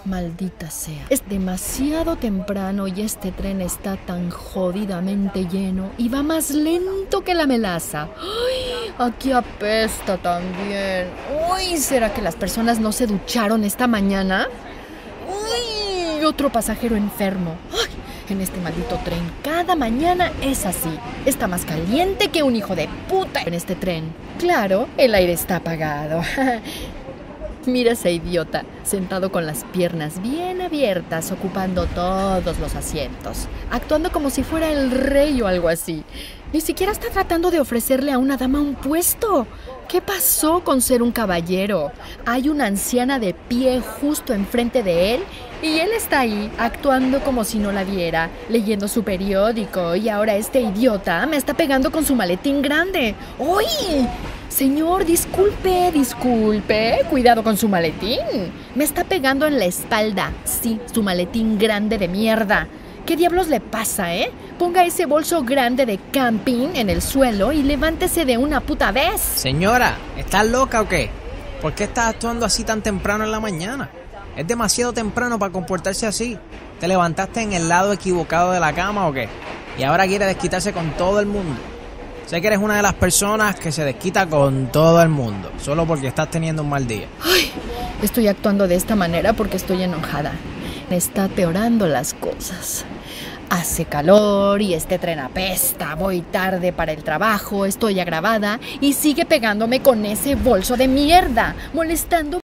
Maldita sea. Es demasiado temprano y este tren está tan jodidamente lleno y va más lento que la melaza. ¡Ay! Aquí apesta también. ¡Uy! ¿Será que las personas no se ducharon esta mañana? ¡Uy! Otro pasajero enfermo. ¡Ay! En este maldito tren, cada mañana es así. Está más caliente que un hijo de puta en este tren. Claro, el aire está apagado. Mira ese idiota, sentado con las piernas bien abiertas, ocupando todos los asientos, actuando como si fuera el rey o algo así. Ni siquiera está tratando de ofrecerle a una dama un puesto. ¿Qué pasó con ser un caballero? Hay una anciana de pie justo enfrente de él y él está ahí, actuando como si no la viera, leyendo su periódico, y ahora este idiota me está pegando con su maletín grande. ¡Uy! Señor, disculpe, cuidado con su maletín. Me está pegando en la espalda. Sí, su maletín grande de mierda. ¿Qué diablos le pasa, eh? Ponga ese bolso grande de camping en el suelo y levántese de una puta vez. Señora, ¿estás loca o qué? ¿Por qué estás actuando así tan temprano en la mañana? Es demasiado temprano para comportarse así. ¿Te levantaste en el lado equivocado de la cama o qué? Y ahora quiere desquitarse con todo el mundo. Sé que eres una de las personas que se desquita con todo el mundo, solo porque estás teniendo un mal día. Ay, estoy actuando de esta manera porque estoy enojada. Me está peorando las cosas. Hace calor y este tren apesta. Voy tarde para el trabajo, estoy agravada y sigue pegándome con ese bolso de mierda, molestando